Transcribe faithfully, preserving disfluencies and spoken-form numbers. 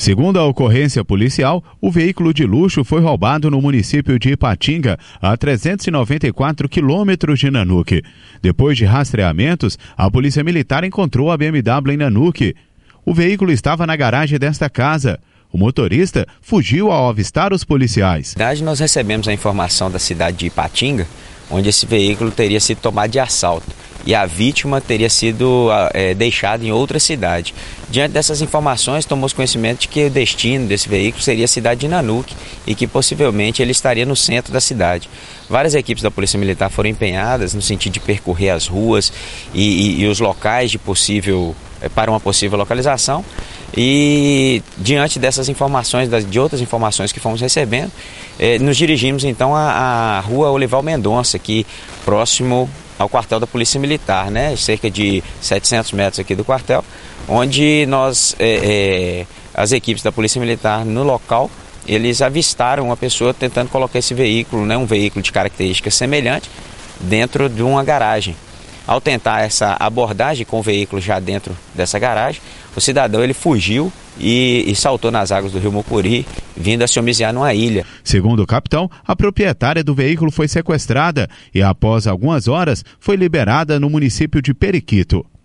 Segundo a ocorrência policial, o veículo de luxo foi roubado no município de Ipatinga, a trezentos e noventa e quatro quilômetros de Nanuque. Depois de rastreamentos, a Polícia Militar encontrou a B M W em Nanuque. O veículo estava na garagem desta casa. O motorista fugiu ao avistar os policiais. Na verdade, nós recebemos a informação da cidade de Ipatinga, onde esse veículo teria sido tomado de assalto e a vítima teria sido é, deixada em outra cidade. Diante dessas informações, tomamos conhecimento de que o destino desse veículo seria a cidade de Nanuque e que possivelmente ele estaria no centro da cidade. Várias equipes da Polícia Militar foram empenhadas no sentido de percorrer as ruas e, e, e os locais de possível, é, para uma possível localização. E diante dessas informações, de outras informações que fomos recebendo, eh, nos dirigimos então à, à rua Olival Mendonça, aqui próximo ao quartel da Polícia Militar, né? Cerca de setecentos metros aqui do quartel, onde nós, eh, eh, as equipes da Polícia Militar no local, eles avistaram uma pessoa tentando colocar esse veículo, né, um veículo de características semelhantes, dentro de uma garagem. Ao tentar essa abordagem com o veículo já dentro dessa garagem, o cidadão ele fugiu e, e saltou nas águas do rio Mucuri, vindo a se homiziar numa ilha. Segundo o capitão, a proprietária do veículo foi sequestrada e após algumas horas foi liberada no município de Periquito.